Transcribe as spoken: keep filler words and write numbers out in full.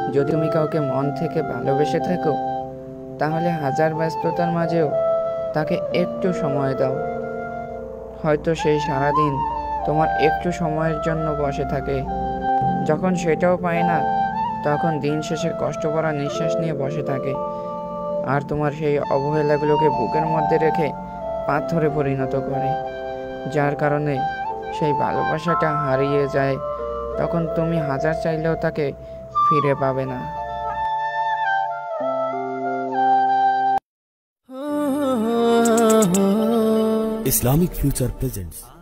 যদি তুমি কাউকে মন থেকে ভালোবেসে থাকো, তাহলে হাজার ব্যস্ততার মাঝেও তাকে একটু সময় দাও। হয়তো সেই সারাদিন তোমার একটু সময়ের জন্য বসে থাকে, যখন সেটাও পায় না তখন দিন শেষে কষ্ট ভরা নিঃশ্বাস নিয়ে বসে থাকে, আর তোমার সেই অবহেলাগুলোকে বুকের মধ্যে রেখে পাথরে পরিণত করে, যার কারণে সেই ভালোবাসাটা হারিয়ে যায়। তখন তুমি হাজার চাইলেও তাকে ফিরে পাবে না। Islamic Future Presents